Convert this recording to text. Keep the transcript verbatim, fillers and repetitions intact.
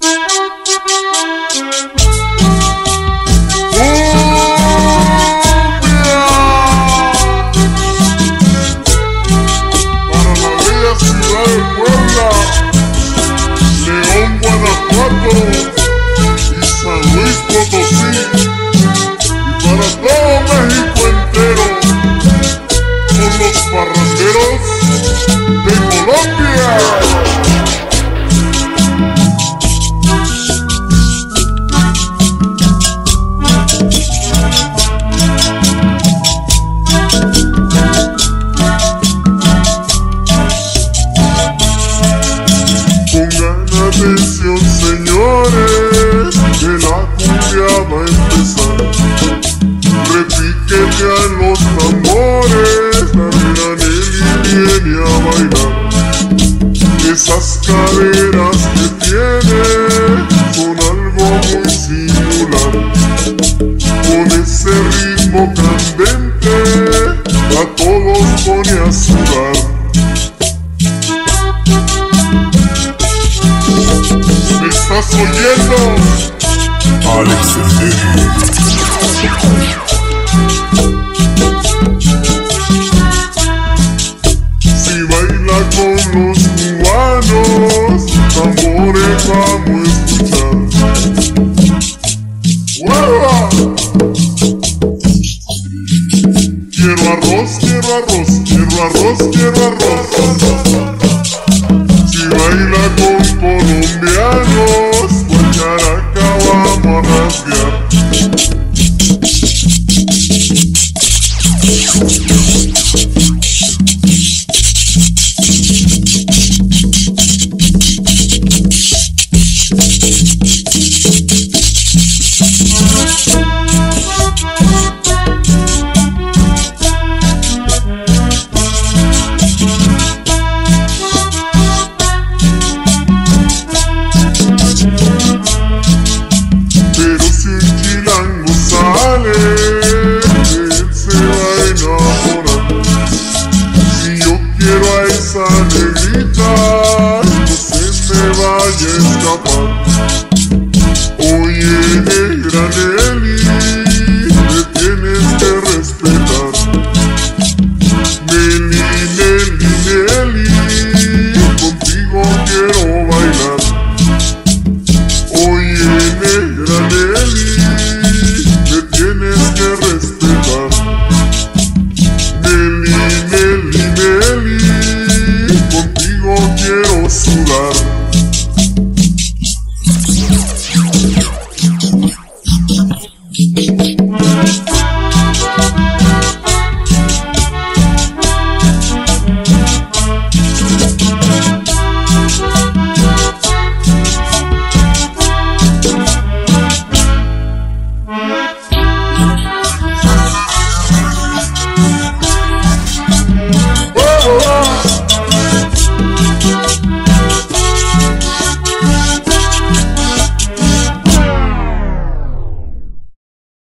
Y San Luis Potosí, y para todo México entero, con los parranderos de Colombia. Atención, señores, que la cumbia va a empezar. Repiquete a los tambores, la nena Nelly viene a bailar. Esas caderas que tiene son algo muy singular. Con ese ritmo candente a todos pone a sudar. ¿Estás oyendo? Alex Estéreo. Si baila con los cubanos, tambores vamos a escuchar. ¡Hueva! Quiero arroz, quiero arroz, quiero arroz, quiero arroz. Si baila con colombianos, Guacharaca vamos a rasgar. Esa negrita no se me vaya a escapar. Oye, negra Nelly, me tienes que respetar. Nelly, Nelly, Nelly, contigo quiero bailar. Oye, negra Nelly, me tienes que respetar. Nelly, Nelly, Nelly, contigo quiero sudar. Thank you.